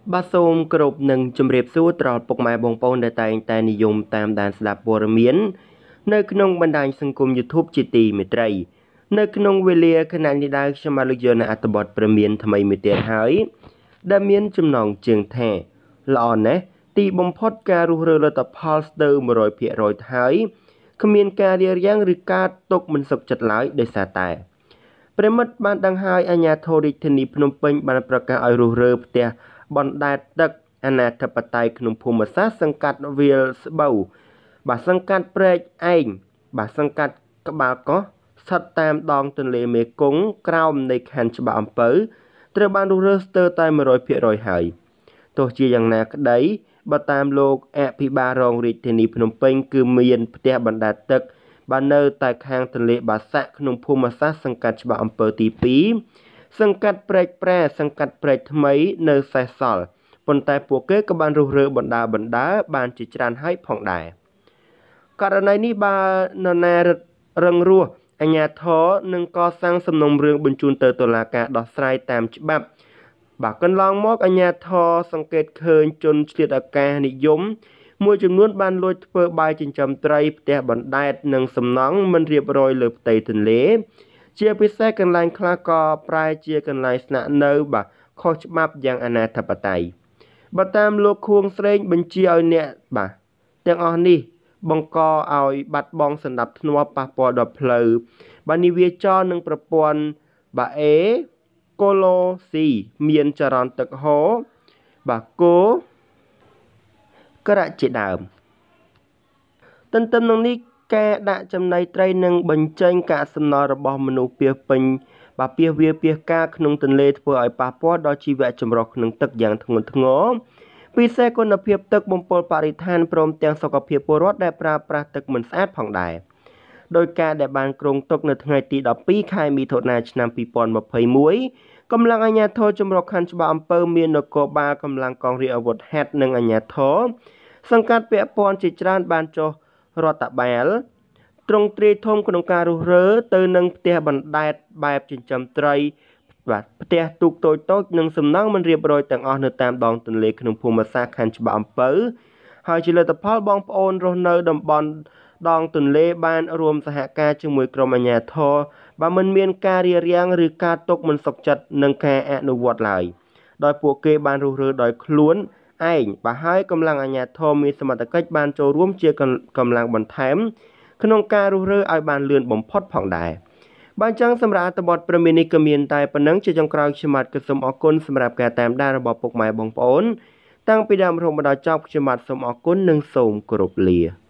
បាទសូមគោរពនឹងជម្រាបសួរដល់ពុកម៉ែបងប្អូនដែលតែងតែនិយមតាមដានស្ដាប់ព័ត៌មាននៅក្នុងបណ្ដាញសង្គម YouTube ជាទីមេត្រីនៅក្នុងវេលាខណៈនេះដែរខ្ញុំបានលើកយកនៅអត្ថបទព្រមានថ្មីមួយទៀតហើយដែលមានចំណងជើងថាល្អណាស់ទីបំផុតការរុះរើលទ្ធផលស្ទើរ 100% ហើយគ្មានការរារាំងឬការຕົកមិនសុខចិត្តឡើយដោយសារតែប្រិមិត្តបានដឹងហើយអាជ្ញាធររាជធានីភ្នំពេញបានប្រកាសឲ្យរុះរើផ្ទះបណ្ដែតទឹកអនាធិបតេយ្យក្នុងភូមិសាស្ត្រសង្កាត់វាលស្បូវបាទសង្កាត់ព្រែកឯងបាទសង្កាត់ក្បាលកោះស្ថិតតាមដងទន្លេមេគង្គក្រោមនៃខណ្ឌច្បារអំពៅត្រូវបានរុះរើស្ទើរតែ 100% ហើយទោះជាយ៉ាងណាក្តីបើតាមលោកអភិបាលរងរាជធានីភ្នំពេញគឺមានផ្ទះបណ្ដែតទឹកបាននៅតែខាងទន្លេបាសាក់ក្នុងភូមិសាស្ត្រសង្កាត់ច្បារអំពៅទី2សង្កាត់ព្រែកប្រាសង្កាត់ព្រែកថ្មីនៅសេសសល់ប៉ុន្តែពួកគេក៏បានរុះរើបណ្ដាបានជាច្រើនហើយផងដែរករណីនេះបើនរណារឹងរស់អាជ្ញាធរនឹងកសាងសំណុំរឿងបញ្ជូនទៅតុលាការដោះស្រាយតាមច្បាប់បាទកន្លងមកអាជ្ញាធរសង្កេតឃើញជនឆ្លៀតឱកាសនិយមមួយចំនួនបានលួចធ្វើបាយចិញ្ចឹមត្រីផ្ទះបណ្ដែតនិងសំណង់មិនរៀបរយលើផ្ទៃទន្លេជាពិសេសកន្លែងខ្លះក៏ប្រែជាកន្លែងស្នាក់នៅបាទខុសច្បាប់យ៉ាងអនាធិបតេយ្យបើតាមលោកខួងស្រេងបញ្ជាឲ្យអ្នកបាទទាំងអស់នេះបង្កឲ្យបាត់បង់សណ្ដាប់ធ្នាប់ប៉ះពាល់ដល់ផ្លូវបាទនាវាចរនិងប្រព័ន្ធបាទអេកូឡូស៊ីមានចរន្តទឹកហូរបាទគោក្រជាដើមទន្ទឹមនឹងនេះការដាក់ចំណីត្រីនិងបញ្ចេញកាកសំណល់របស់មនុស្សពាសពេញបាទពាសវាពាសកាក្នុងទន្លេធ្វើឲ្យប៉ះពាល់ដល់ជីវៈចម្រុះក្នុងទឹកយ៉ាងធ្ងន់ធ្ងរពិសេសគុណភាពទឹកបំពុលបរិស្ថានព្រមទាំងសុខភាពពលរដ្ឋដែលប្រើប្រាស់ទឹកមិនស្អាតផងដែរដោយការដែលបានគ្រោងទុកនៅថ្ងៃទី12ខែមិថុនាឆ្នាំ2021កម្លាំងអាជ្ញាធរចម្រុះខណ្ឌច្បារអំពៅមាននគរបាលកម្លាំងកងរាជអាវុធហត្ថនិងអាជ្ញាធរសង្កាត់ពាក់ព័ន្ធជាច្រើនបានចុះរដ្ឋបាលទ្រង់ទ្រាយធំក្នុងការរុះរើទៅនឹងផ្ទះបណ្ដែតបែបចិញ្ចឹមត្រីបាទផ្ទះទូកតូចនិងសំណង់មិនរៀបរយទាំងអស់នៅតាមដងទន្លេក្នុងភូមិសាស្ត្រខណ្ឌច្បារអំពៅហើយជាលទ្ធផលបងប្អូនរស់នៅតំបន់ដងទន្លេបានរួមសហការជាមួយក្រុមអាជ្ញាធរបើមិនមានការរារាំងឬការຕົកមិនសុខចិត្តនឹងការអនុវត្តឡើយដោយពួកគេបានរុះរើដោយខ្លួនឯងបើហើយកម្លាំងអាជ្ញាធរមានសមត្ថកិច្ចបានចូលរួមជាកម្លាំងបន្ថែមក្នុងការរុះរើឲ្យបានលឿនបំផុតផងដែរបានចឹងសម្រាប់អត្ថបទព្រមាននេះក៏មានតែប៉ុណ្ណឹងជាចុងក្រោយខ្ញុំបាទក៏សូមអរគុណសម្រាប់ការតាមដានរបស់ពុកម៉ែបងប្អូនតាំងពីដើមរហូតមកដល់ចប់ខ្ញុំបាទសូមអរគុណនិងសូមគោរពលា